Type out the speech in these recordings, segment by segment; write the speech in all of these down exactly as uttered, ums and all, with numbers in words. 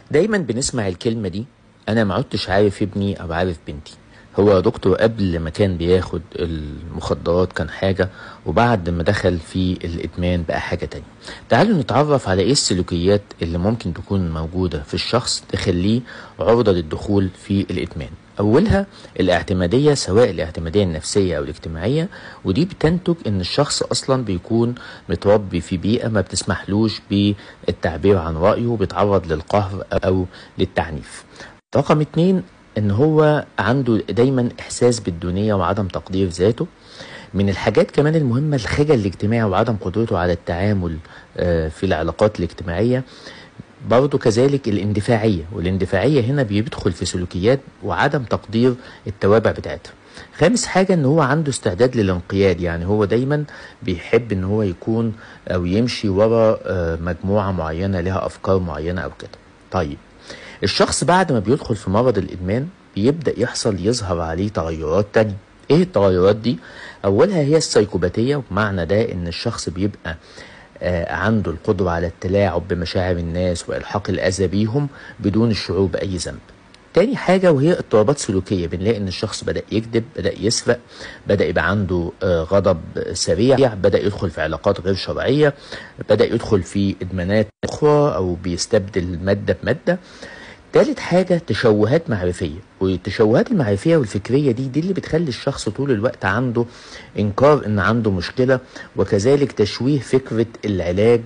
دايما بنسمع الكلمة دي: أنا ما عدتش عارف ابني أو عارف بنتي. هو يا دكتور قبل ما كان بياخد المخدرات كان حاجة، وبعد ما دخل في الإدمان بقى حاجة تانية. تعالوا نتعرف على إيه السلوكيات اللي ممكن تكون موجودة في الشخص تخليه عرضة للدخول في الإدمان. أولها الاعتمادية، سواء الاعتمادية النفسية أو الاجتماعية، ودي بتنتج إن الشخص أصلا بيكون متربي في بيئة ما بتسمحلوش بالتعبير عن رأيه، بيتعرض للقهر أو للتعنيف. رقم اتنين، ان هو عنده دايما احساس بالدونية وعدم تقدير ذاته. من الحاجات كمان المهمة الخجل الاجتماعي وعدم قدرته على التعامل آه، في العلاقات الاجتماعية. برضه كذلك الاندفاعية، والاندفاعية هنا بيدخل في سلوكيات وعدم تقدير التوابع بتاعتها. خامس حاجة ان هو عنده استعداد للانقياد، يعني هو دايما بيحب ان هو يكون او يمشي ورا آه، مجموعة معينة لها افكار معينة او كده. طيب، الشخص بعد ما بيدخل في مرض الإدمان بيبدأ يحصل يظهر عليه تغيرات تانية. ايه التغيرات دي؟ اولها هي السيكوباتية، ومعنى ده ان الشخص بيبقى آه عنده القدرة على التلاعب بمشاعر الناس وإلحاق الأذى بيهم بدون الشعور بأي ذنب. تاني حاجة وهي اضطرابات سلوكية، بنلاقي ان الشخص بدأ يكذب، بدأ يسرق، بدأ يبقى عنده آه غضب سريع، بدأ يدخل في علاقات غير شرعية، بدأ يدخل في إدمانات أخرى أو بيستبدل مادة بمادة. تالت حاجة تشوهات معرفية، والتشوهات المعرفية والفكرية دي دي اللي بتخلي الشخص طول الوقت عنده إنكار إن عنده مشكلة، وكذلك تشويه فكرة العلاج،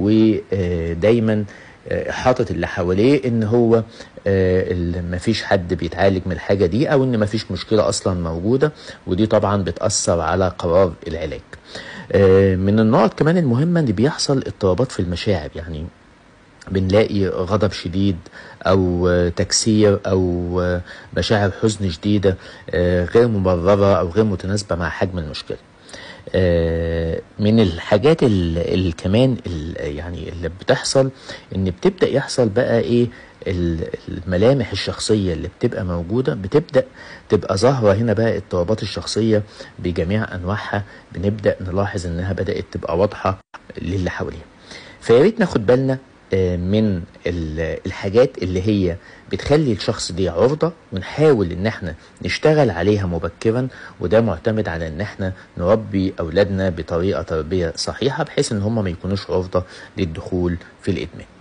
ودايما حاطط اللي حواليه إن هو مفيش حد بيتعالج من الحاجة دي، أو إن مفيش مشكلة أصلا موجودة، ودي طبعا بتأثر على قرار العلاج. من النقط كمان المهمة إن بيحصل اضطرابات في المشاعر، يعني بنلاقي غضب شديد او تكسير او مشاعر حزن شديدة غير مبررة او غير متناسبة مع حجم المشكلة. من الحاجات اللي كمان يعني اللي بتحصل ان بتبدأ يحصل بقى ايه، الملامح الشخصية اللي بتبقى موجودة بتبدأ تبقى ظاهرة. هنا بقى اضطرابات الشخصية بجميع انواعها بنبدأ نلاحظ انها بدأت تبقى واضحة للي حواليها. فياريت ناخد بالنا من الحاجات اللي هي بتخلي الشخص دي عرضة، ونحاول ان احنا نشتغل عليها مبكرا، وده معتمد على ان احنا نربي اولادنا بطريقة تربية صحيحة، بحيث ان هم ما يكونوش عرضة للدخول في الادمان.